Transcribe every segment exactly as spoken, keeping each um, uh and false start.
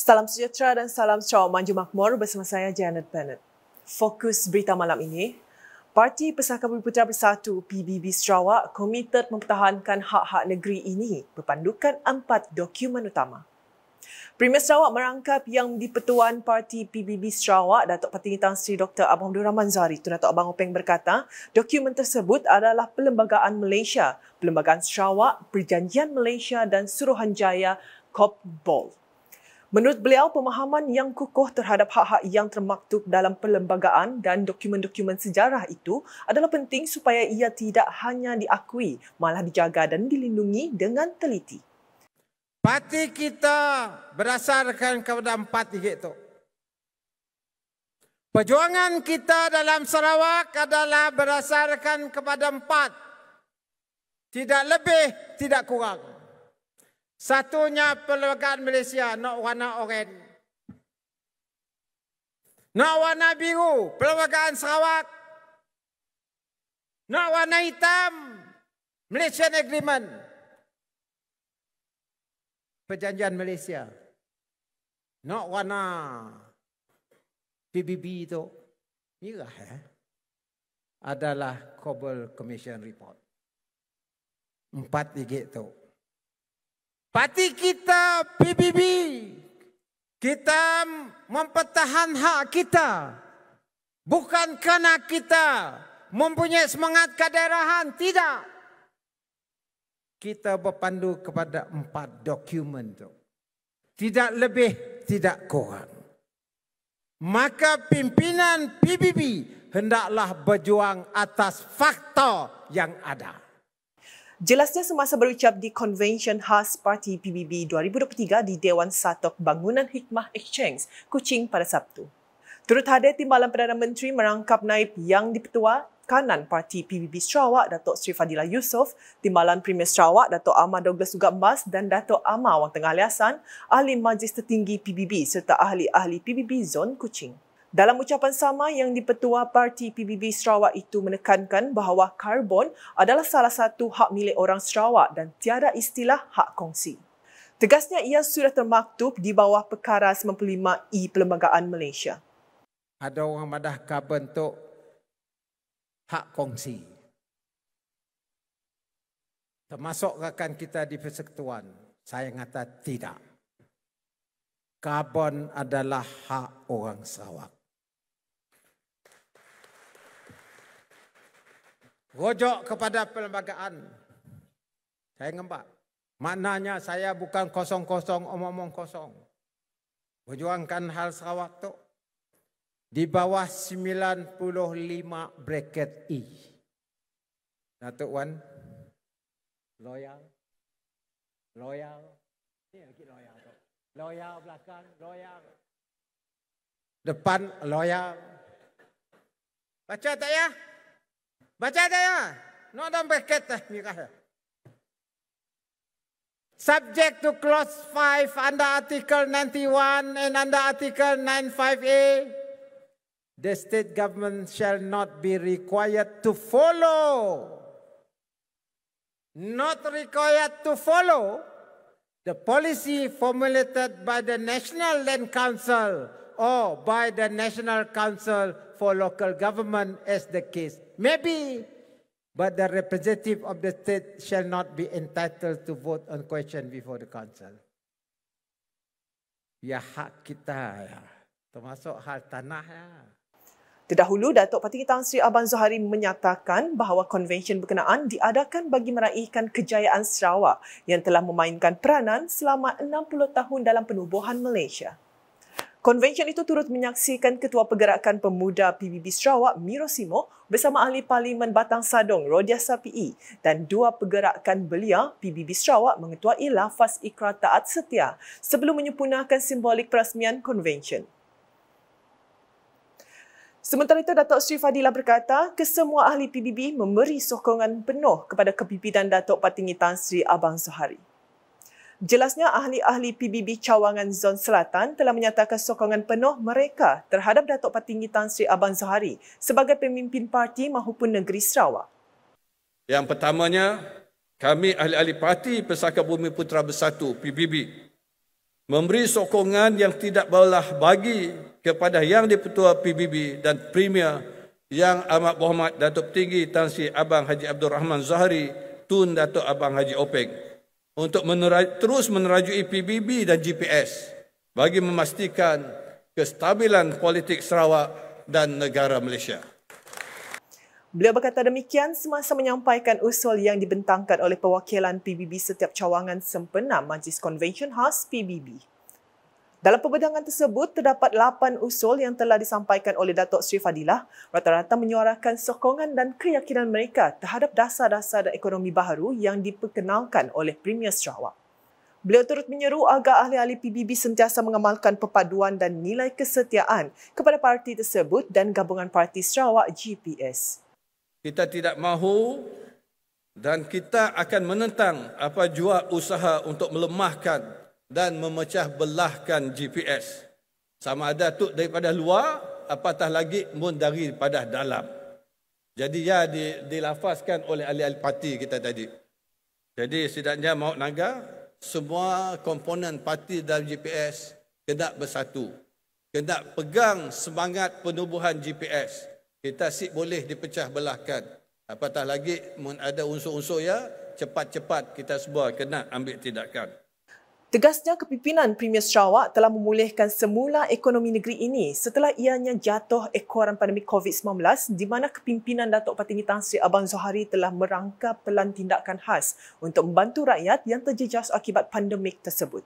Salam sejahtera dan salam Sarawak Maju Makmur bersama saya Janet Bennett. Fokus berita malam ini, Parti Pesaka Bumiputera Bersatu P B B Sarawak komited mempertahankan hak-hak negeri ini berpandukan empat dokumen utama. Premier Sarawak merangkap Yang di-Pertuan Parti P B B Sarawak, Datuk Patinggi Tan Sri Doktor Abang Abdul Rahman Zahari Tun Datuk Abang Openg berkata, dokumen tersebut adalah Perlembagaan Malaysia, Perlembagaan Sarawak, Perjanjian Malaysia dan Suruhanjaya Kopbol. Menurut beliau, pemahaman yang kukuh terhadap hak-hak yang termaktub dalam perlembagaan dan dokumen-dokumen sejarah itu adalah penting supaya ia tidak hanya diakui, malah dijaga dan dilindungi dengan teliti. Parti kita berdasarkan kepada empat tiga itu. Perjuangan kita dalam Sarawak adalah berdasarkan kepada empat. Tidak lebih, tidak kurang. Satunya Perlembagaan Malaysia, nak warna oranye. Nak warna biru, Perlembagaan Sarawak. Nak warna hitam, Malaysian Agreement. Perjanjian Malaysia. Nak warna P B B itu, merah eh? Adalah Cobble Commission Report. Empat tiga itu. Parti kita P B B, kita mempertahan hak kita. Bukan kerana kita mempunyai semangat kedaerahan, tidak. Kita berpandu kepada empat dokumen itu. Tidak lebih, tidak kurang. Maka pimpinan P B B hendaklah berjuang atas fakta yang ada. Jelasnya semasa berucap di Konvensyen Khas Parti P B B dua ribu dua puluh tiga di Dewan Satok Bangunan Hikmah Exchange, Kuching pada Sabtu. Turut hadir Timbalan Perdana Menteri merangkap naib Yang di-Pertua Kanan Parti P B B Sarawak, Datuk Sri Fadilah Yusof, Timbalan Premier Sarawak, Datuk Ahmad Douglas Ugat Mbas dan Datuk Ahmad Wang Tengah Aliasan, Ahli Majlis Tertinggi P B B serta ahli-ahli P B B Zon Kuching. Dalam ucapan sama, Yang di-Pertua Parti P B B Sarawak itu menekankan bahawa karbon adalah salah satu hak milik orang Sarawak dan tiada istilah hak kongsi. Tegasnya ia sudah termaktub di bawah Perkara sembilan puluh lima E Perlembagaan Malaysia. Ada orang madah karbon untuk hak kongsi. Termasuk rakan kita di Persekutuan, saya kata tidak. Karbon adalah hak orang Sarawak. Rujuk kepada perlembagaan. Saya ngembak. Maknanya saya bukan kosong-kosong, omong-omong kosong. Perjuangkan hal Sarawak tu di bawah sembilan puluh lima bracket E. Datuk Wan, loyal, loyal, ni lagi loyal tu. Loyal belakang, loyal. Depan, loyal. Baca tak ya? Baca tak ya? No dalam bracket dah. Subject to clause five under article ninety-one and under article ninety-five A, the state government shall not be required to follow. Not required to follow the policy formulated by the National Land Council or by the National Council for Local Government as the case may be, but the representative of the state shall not be entitled to vote on question before the council. Ya hak kita ya, termasuk hal tanah ya. Terdahulu, Datuk Patinggi Tan Sri Abang Zahari menyatakan bahawa konvensyen berkenaan diadakan bagi meraihkan kejayaan Sarawak yang telah memainkan peranan selama enam puluh tahun dalam penubuhan Malaysia. Konvensyen itu turut menyaksikan Ketua Pergerakan Pemuda P B B Sarawak, Miro Simo, bersama Ahli Parlimen Batang Sadong, Rodiasa P E, dan dua pergerakan belia P B B Sarawak mengetuai lafaz ikrar taat setia sebelum menyempurnakan simbolik perasmian konvensyen. Sementara itu, Datuk Sri Fadilah berkata, kesemua ahli P B B memberi sokongan penuh kepada kepimpinan Datuk Patinggi Tan Sri Abang Zahari. Jelasnya, ahli-ahli P B B Cawangan Zon Selatan telah menyatakan sokongan penuh mereka terhadap Datuk Patinggi Tan Sri Abang Zahari sebagai pemimpin parti maupun negeri Sarawak. Yang pertamanya, kami ahli-ahli Parti Pesaka Bumiputera Bersatu P B B memberi sokongan yang tidak belah bagi kepada Yang di-Pertua P B B dan Premier Yang Amat Berhormat Datuk Tinggi Tan Sri Abang Haji Abdul Rahman Zahari Tun Datuk Abang Haji Openg untuk meneraj- terus menerajui P B B dan G P S bagi memastikan kestabilan politik Sarawak dan negara Malaysia. Beliau berkata demikian semasa menyampaikan usul yang dibentangkan oleh perwakilan P B B setiap cawangan sempena Majlis Konvensyen Khas P B B. Dalam perbedangan tersebut, terdapat lapan usul yang telah disampaikan oleh Datuk Seri Fadilah, rata-rata menyuarakan sokongan dan keyakinan mereka terhadap dasar-dasar dan ekonomi baharu yang diperkenalkan oleh Premier Sarawak. Beliau turut menyeru agar ahli-ahli P B B sentiasa mengamalkan perpaduan dan nilai kesetiaan kepada parti tersebut dan gabungan Parti Sarawak G P S. Kita tidak mahu dan kita akan menentang apa jua usaha untuk melemahkan dan memecah belahkan G P S. Sama ada tu daripada luar, apatah lagi pun daripada dalam. Jadi ya dilafazkan oleh ahli-ahli parti kita tadi. Jadi setidaknya mahu naga, semua komponen parti dalam G P S kena bersatu. Kena pegang semangat penubuhan G P S. Kita sip boleh dipecah belahkan. Apatah lagi mun ada unsur-unsur ya, cepat-cepat kita semua kena ambil tindakan. Tegasnya kepimpinan Premier Sarawak telah memulihkan semula ekonomi negeri ini setelah ianya jatuh ekoran pandemik COVID sembilan belas di mana kepimpinan Datuk Patinggi Tan Sri Abang Zohari telah merangka pelan tindakan khas untuk membantu rakyat yang terjejas akibat pandemik tersebut.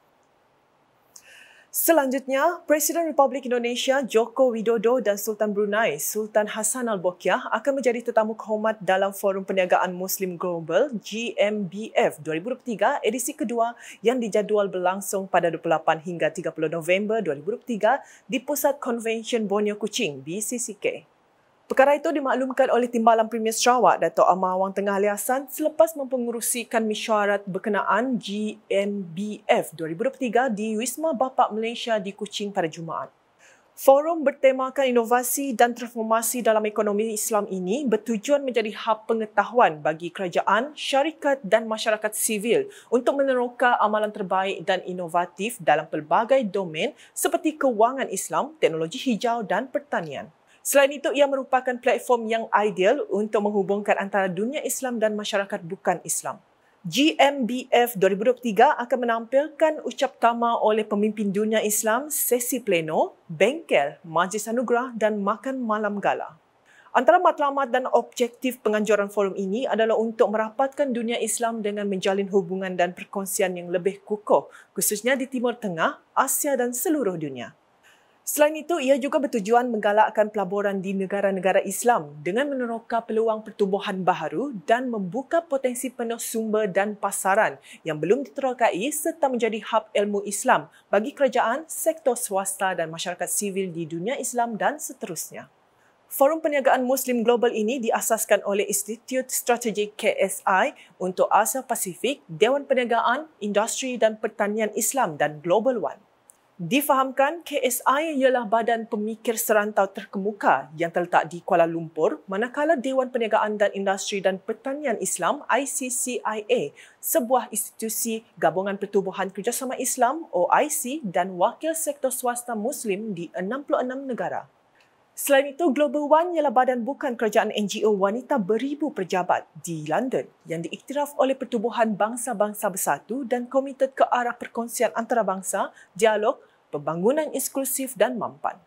Selanjutnya, Presiden Republik Indonesia Joko Widodo dan Sultan Brunei Sultan Hassan Al-Bolkiah akan menjadi tetamu kehormat dalam Forum Perniagaan Muslim Global G M B F dua ribu dua puluh tiga edisi kedua yang dijadual berlangsung pada dua puluh lapan hingga tiga puluh November dua ribu dua puluh tiga di Pusat Konvensyen Borneo Kuching B C C K. Perkara itu dimaklumkan oleh Timbalan Premier Sarawak Datuk Amar Wang Tengah Ali Hassan selepas mempengerusikan mesyuarat berkenaan G M B F dua ribu dua puluh tiga di Wisma Bapak Malaysia di Kuching pada Jumaat. Forum bertemakan inovasi dan transformasi dalam ekonomi Islam ini bertujuan menjadi hub pengetahuan bagi kerajaan, syarikat dan masyarakat sivil untuk meneroka amalan terbaik dan inovatif dalam pelbagai domen seperti kewangan Islam, teknologi hijau dan pertanian. Selain itu, ia merupakan platform yang ideal untuk menghubungkan antara dunia Islam dan masyarakat bukan Islam. G M B F dua ribu dua puluh tiga akan menampilkan ucap tama oleh pemimpin dunia Islam, sesi pleno, bengkel, majlis anugerah dan makan malam gala. Antara matlamat dan objektif penganjuran forum ini adalah untuk merapatkan dunia Islam dengan menjalin hubungan dan perkongsian yang lebih kukuh, khususnya di Timur Tengah, Asia dan seluruh dunia. Selain itu, ia juga bertujuan menggalakkan pelaburan di negara-negara Islam dengan meneroka peluang pertumbuhan baharu dan membuka potensi penuh sumber dan pasaran yang belum diterokai serta menjadi hub ilmu Islam bagi kerajaan, sektor swasta dan masyarakat sivil di dunia Islam dan seterusnya. Forum Perniagaan Muslim Global ini diasaskan oleh Institut Strategik K S I untuk Asia Pasifik, Dewan Perniagaan, Industri dan Pertanian Islam dan Global One. Difahamkan, K S I ialah badan pemikir serantau terkemuka yang terletak di Kuala Lumpur, manakala Dewan Perniagaan dan Industri dan Pertanian Islam I C C I A, sebuah institusi gabungan pertubuhan kerjasama Islam O I C dan wakil sektor swasta Muslim di enam puluh enam negara. Selain itu, Global One ialah badan bukan kerajaan N G O wanita beribu pejabat di London yang diiktiraf oleh Pertubuhan Bangsa-Bangsa Bersatu dan komited ke arah perkongsian antarabangsa, dialog, pembangunan inklusif dan mampan.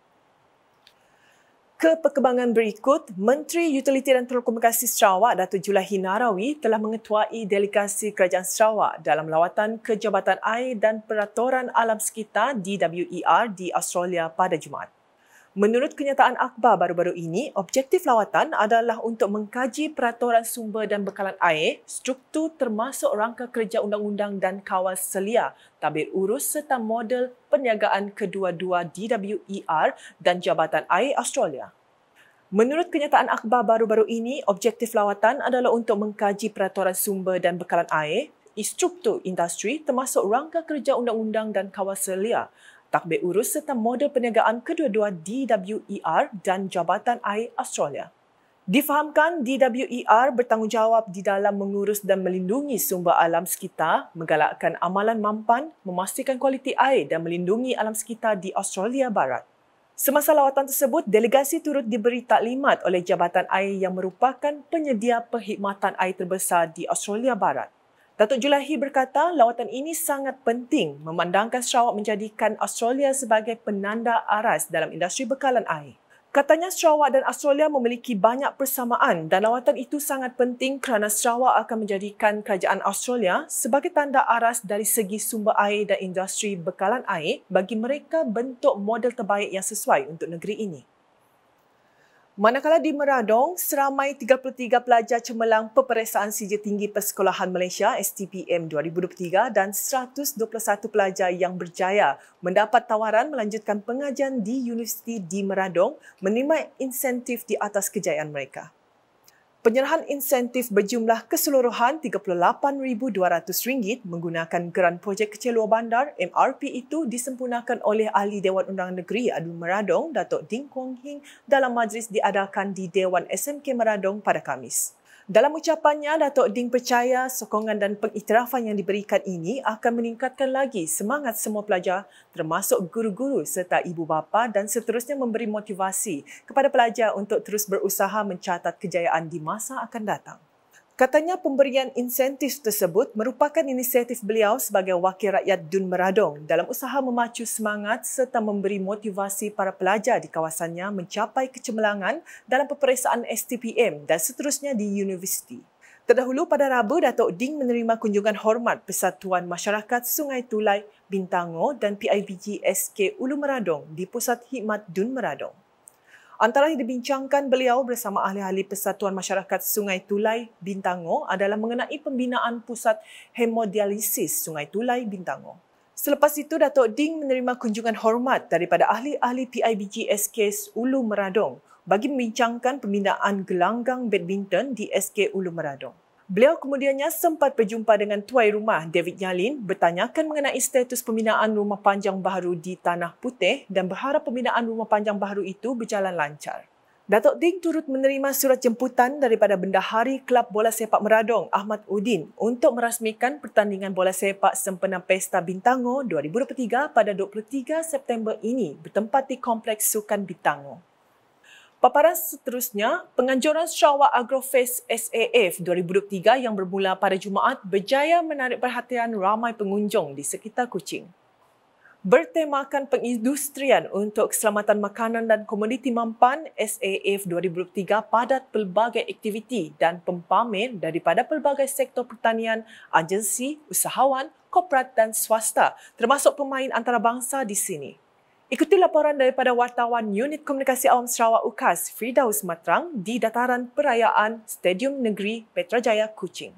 Ke perkembangan berikut, Menteri Utiliti dan Telekomunikasi Sarawak Datuk Julaihi Narawi telah mengetuai delegasi Kerajaan Sarawak dalam lawatan ke Jabatan Air dan Peraturan Alam Sekitar D W E R di Australia pada Jumaat. Menurut kenyataan akhbar baru-baru ini, objektif lawatan adalah untuk mengkaji peraturan sumber dan bekalan air, struktur termasuk rangka kerja undang-undang dan kawal selia, tabir urus serta model perniagaan kedua-dua D W E R dan Jabatan Air Australia. Menurut kenyataan akhbar baru-baru ini, objektif lawatan adalah untuk mengkaji peraturan sumber dan bekalan air, struktur industri termasuk rangka kerja undang-undang dan kawal selia, takbir urus serta model perniagaan kedua-dua D W E R dan Jabatan Air Australia. Difahamkan D W E R bertanggungjawab di dalam mengurus dan melindungi sumber alam sekitar, menggalakkan amalan mampan, memastikan kualiti air dan melindungi alam sekitar di Australia Barat. Semasa lawatan tersebut, delegasi turut diberi taklimat oleh Jabatan Air yang merupakan penyedia perkhidmatan air terbesar di Australia Barat. Datuk Julaihi berkata lawatan ini sangat penting memandangkan Sarawak menjadikan Australia sebagai penanda aras dalam industri bekalan air. Katanya Sarawak dan Australia memiliki banyak persamaan dan lawatan itu sangat penting kerana Sarawak akan menjadikan kerajaan Australia sebagai tanda aras dari segi sumber air dan industri bekalan air bagi mereka bentuk model terbaik yang sesuai untuk negeri ini. Manakala di Meradong, seramai tiga puluh tiga pelajar cemerlang peperiksaan sijil tinggi Persekolahan Malaysia S T P M dua ribu dua puluh tiga dan seratus dua puluh satu pelajar yang berjaya mendapat tawaran melanjutkan pengajian di Universiti di Meradong menerima insentif di atas kejayaan mereka. Penyerahan insentif berjumlah keseluruhan tiga puluh lapan ribu dua ratus ringgit menggunakan geran projek kecil luar bandar M R P itu disempurnakan oleh Ahli Dewan Undangan Negeri Adun Meradong, Datuk Ding Kuang Hing dalam majlis diadakan di Dewan S M K Meradong pada Khamis. Dalam ucapannya, Datuk Ding percaya sokongan dan pengiktirafan yang diberikan ini akan meningkatkan lagi semangat semua pelajar termasuk guru-guru serta ibu bapa dan seterusnya memberi motivasi kepada pelajar untuk terus berusaha mencatat kejayaan di masa akan datang. Katanya pemberian insentif tersebut merupakan inisiatif beliau sebagai wakil rakyat Dun Meradong dalam usaha memacu semangat serta memberi motivasi para pelajar di kawasannya mencapai kecemerlangan dalam peperiksaan S T P M dan seterusnya di universiti. Terdahulu pada Rabu, Datuk Ding menerima kunjungan hormat Persatuan Masyarakat Sungai Tulai Bintango dan P I B G S K Ulu Meradong di Pusat Khidmat Dun Meradong. Antara yang dibincangkan beliau bersama ahli-ahli Persatuan Masyarakat Sungai Tulai Bintango adalah mengenai pembinaan Pusat Hemodialisis Sungai Tulai Bintango. Selepas itu, Datuk Ding menerima kunjungan hormat daripada ahli-ahli P I B G S K Ulu Meradong bagi membincangkan pembinaan gelanggang badminton di S K Ulu Meradong. Beliau kemudiannya sempat berjumpa dengan tuai rumah David Nyalin bertanyakan mengenai status pembinaan rumah panjang baharu di Tanah Putih dan berharap pembinaan rumah panjang baharu itu berjalan lancar. Datuk Ding turut menerima surat jemputan daripada Bendahari Kelab Bola Sepak Meradong Ahmad Udin untuk merasmikan pertandingan bola sepak sempena Pesta Bintango dua ribu dua puluh tiga pada dua puluh tiga September ini bertempat di Kompleks Sukan Bintango. Paparan seterusnya, penganjuran Sarawak Agrofest S A F dua ribu dua puluh tiga yang bermula pada Jumaat berjaya menarik perhatian ramai pengunjung di sekitar Kuching. Bertemakan pengindustrian untuk keselamatan makanan dan komoditi mampan, S A F dua ribu dua puluh tiga padat pelbagai aktiviti dan pempamer daripada pelbagai sektor pertanian, agensi, usahawan, korporat dan swasta, termasuk pemain antarabangsa di sini. Ikuti laporan daripada wartawan Unit Komunikasi Awam Sarawak U K A S Firdaus Matrang di dataran perayaan Stadium Negeri Petrajaya Kuching.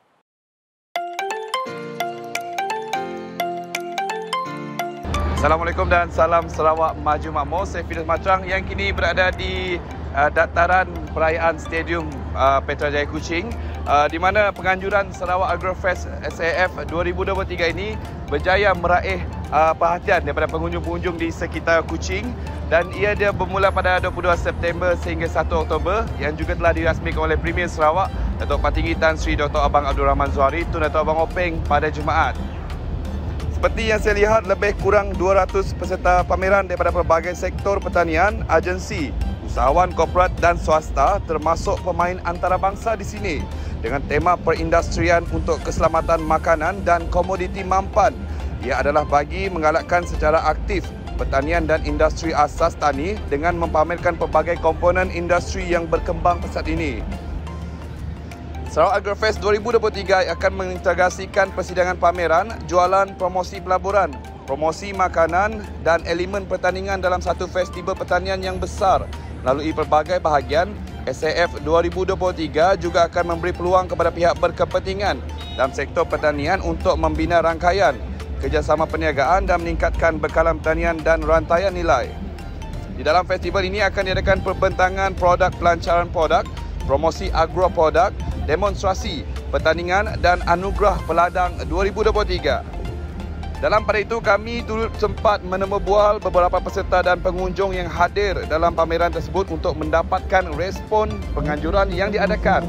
Assalamualaikum dan salam Sarawak Maju Makmur. Saya Firdaus Matrang yang kini berada di uh, dataran perayaan Stadium uh, Petrajaya Kuching, uh, di mana penganjuran Sarawak Agrofest S A F dua ribu dua puluh tiga ini berjaya meraih Uh, perhatian daripada pengunjung-pengunjung di sekitar Kuching, dan ia dia bermula pada dua puluh dua September sehingga satu Oktober yang juga telah dirasmikan oleh Premier Sarawak Datuk Patinggi Tan Sri Doktor Abang Abdul Rahman Zuhari Tun Datuk Abang Openg pada Jumaat. Seperti yang saya lihat, lebih kurang dua ratus peserta pameran daripada pelbagai sektor pertanian, agensi, usahawan korporat dan swasta termasuk pemain antarabangsa di sini dengan tema perindustrian untuk keselamatan makanan dan komoditi mampan. Ia adalah bagi menggalakkan secara aktif pertanian dan industri asas tani dengan mempamerkan pelbagai komponen industri yang berkembang pesat ini. Sarawak Agrofest dua ribu dua puluh tiga akan mengintegrasikan persidangan pameran, jualan, promosi pelaburan, promosi makanan dan elemen pertandingan dalam satu festival pertanian yang besar. Melalui pelbagai bahagian, S A F dua ribu dua puluh tiga juga akan memberi peluang kepada pihak berkepentingan dalam sektor pertanian untuk membina rangkaian kerjasama perniagaan dan meningkatkan bekalan pertanian dan rantaian nilai. Di dalam festival ini akan diadakan perbentangan produk pelancaran produk, promosi agro produk, demonstrasi, pertandingan dan anugerah peladang dua ribu dua puluh tiga. Dalam pada itu, kami turut sempat menemubual beberapa peserta dan pengunjung yang hadir dalam pameran tersebut untuk mendapatkan respon penganjuran yang diadakan.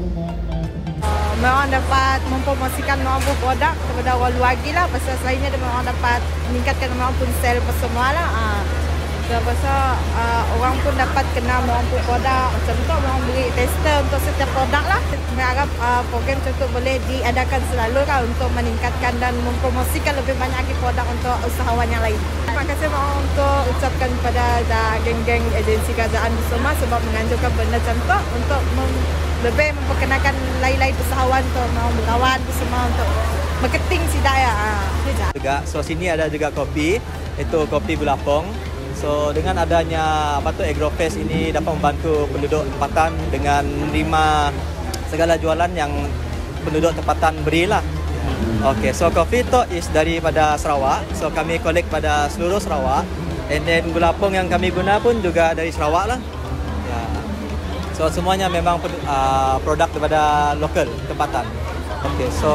Uh, mereka dapat mempromosikan mereka pun produk kepada orang luar lagi lah. Pasal selainnya mereka dapat meningkatkan mereka pun sell semua lah. Uh. So, pasal uh, orang pun dapat kenal mereka pun produk. Macam tu, mereka beri tester untuk setiap produk lah. Saya harap uh, program contoh boleh diadakan selalu lah untuk meningkatkan dan mempromosikan lebih banyak lagi produk untuk usahawan yang lain. Terima kasih mahu untuk ucapkan kepada geng-geng agensi kerajaan semua sebab menganjurkan benda contoh untuk mem- lebih memperkenalkan lain-lain usahawan untuk mahu berkawan semua untuk marketing sidaya. Ha, juga. So sini ada juga kopi, itu kopi Bulapong. So dengan adanya apa tu Agrofest ini dapat membantu penduduk tempatan dengan menerima segala jualan yang penduduk tempatan berilah. Okay, so kopi tu is daripada Sarawak. So kami collect pada seluruh Sarawak. And then Bulapong yang kami guna pun juga dari Sarawak lah. Ya. So semuanya memang uh, produk daripada lokal tempatan. Okay, so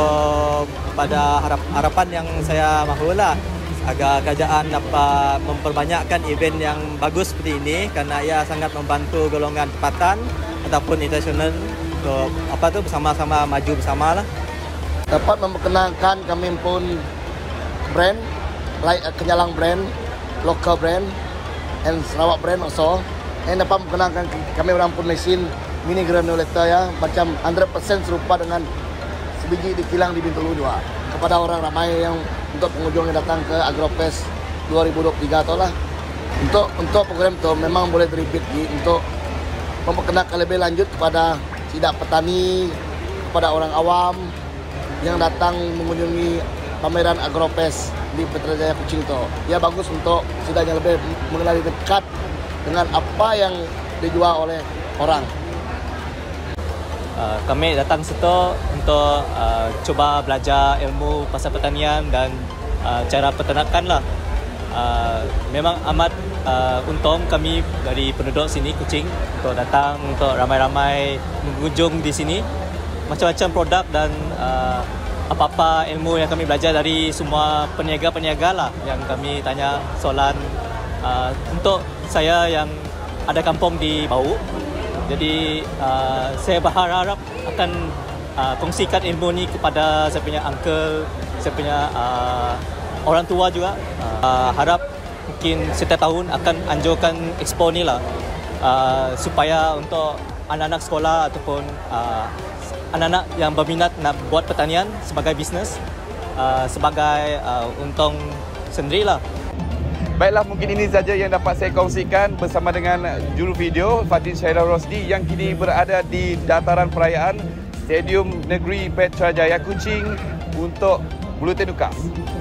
pada harap, harapan yang saya mahulah agar kerajaan dapat memperbanyakkan event yang bagus seperti ini kerana ia sangat membantu golongan tempatan ataupun internasional untuk apa tu bersama-sama maju bersamalah. Dapat memperkenalkan kami pun brand, like Kenyalang brand, local brand, and Sarawak brand also. And dapat memperkenalkan kami orang pun mesin mini granulator ya, macam one hundred percent serupa dengan sebiji di kilang di Bintulu dua. Kepada orang ramai yang untuk pengunjung yang datang ke Agrofest dua ribu dua puluh tiga atau lah. Untuk untuk program itu memang boleh di-repeat untuk memperkenalkan lebih lanjut kepada tidak petani, kepada orang awam yang datang mengunjungi pameran Agrofest di Petrajaya Kuching itu. Ya bagus untuk setidaknya lebih mengenali dekat dengan apa yang dijual oleh orang. Uh, kami datang situ untuk uh, cuba belajar ilmu pasal pertanian dan uh, cara peternakan lah. Uh, memang amat uh, untung kami dari penduduk sini Kuching untuk datang untuk ramai-ramai mengunjung di sini. Macam-macam produk dan uh, apa-apa ilmu yang kami belajar dari semua peniaga-peniaga lah yang kami tanya soalan. Uh, untuk saya yang ada kampung di Bau. Jadi uh, saya berharap akan uh, kongsikan ilmu ni kepada saya punya uncle, saya punya uh, orang tua juga. Uh, harap mungkin setiap tahun akan anjurkan expo ni lah uh, supaya untuk anak-anak sekolah ataupun uh, anak-anak yang berminat nak buat pertanian sebagai bisnes uh, sebagai uh, untung sendirilah. Baiklah, mungkin ini saja yang dapat saya kongsikan bersama dengan juru video Fatin Syairah Rosdi yang kini berada di dataran perayaan Stadium Negeri Petrajaya Kuching untuk Buletin Ukas.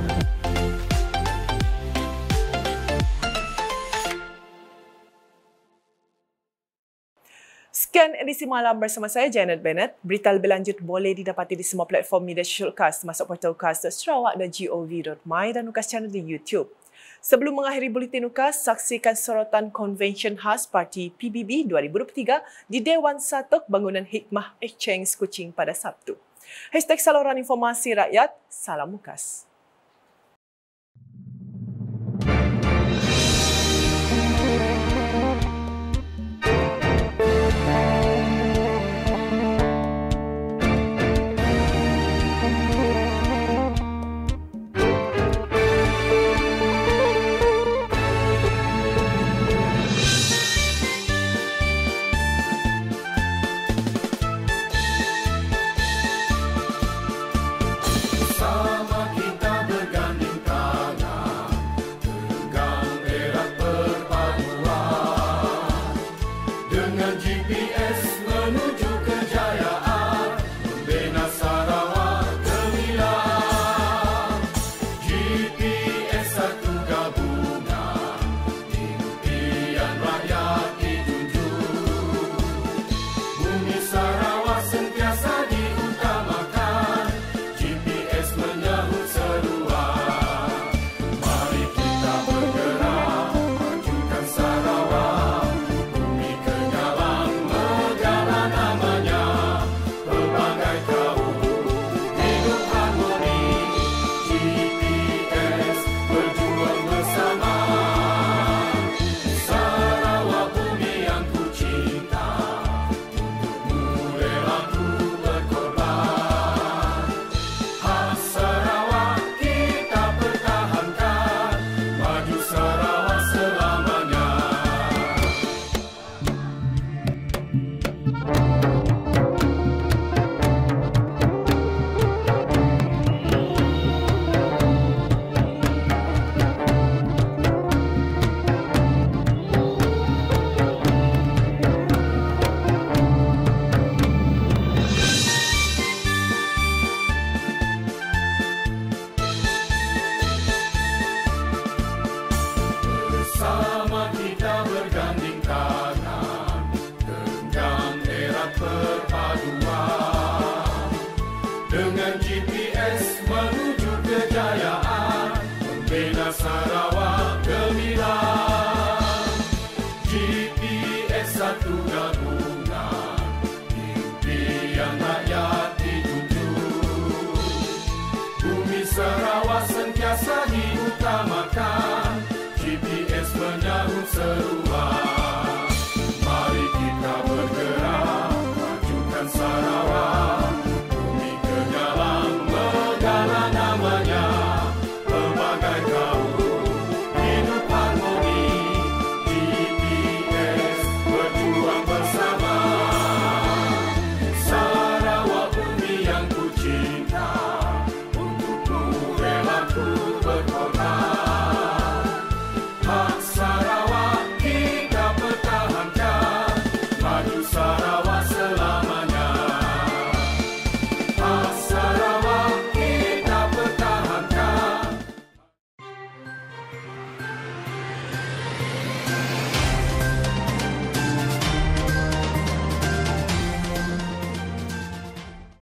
Sekian edisi malam bersama saya Janet Bennett. Berita lebih lanjut boleh didapati di semua platform media sosial Ukas, masuk portal ukas dot sarawak dot gov dot my dan Ukas Channel di YouTube. Sebelum mengakhiri Buletin Ukas, saksikan sorotan konvensyen khas Parti P B B dua ribu dua puluh tiga di Dewan Satuk Bangunan Hikmah Exchange Kuching pada Sabtu. Hashtag saluran informasi rakyat, salam Ukas. Sama kita Salam